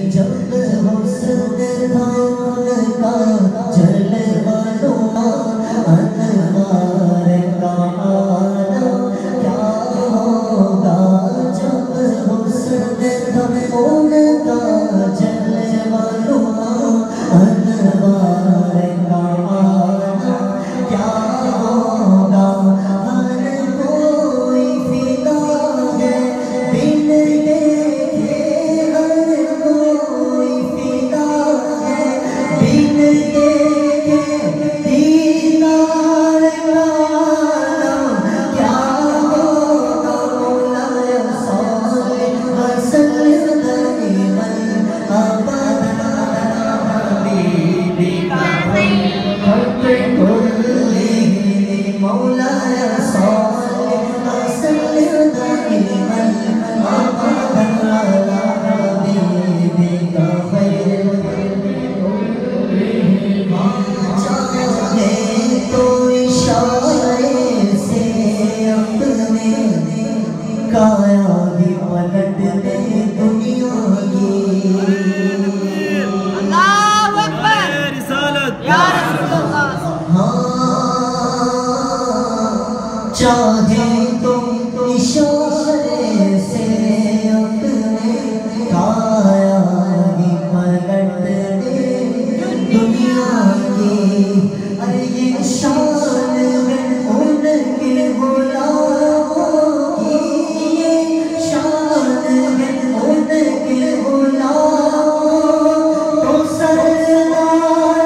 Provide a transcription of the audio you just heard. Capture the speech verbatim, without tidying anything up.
चाहे तुम इशारे से अपने काया ही पलट दे दुनिया की। अरे ये शान है उनके गुलामों की, ये शान है उनके गुलामों तो सरदार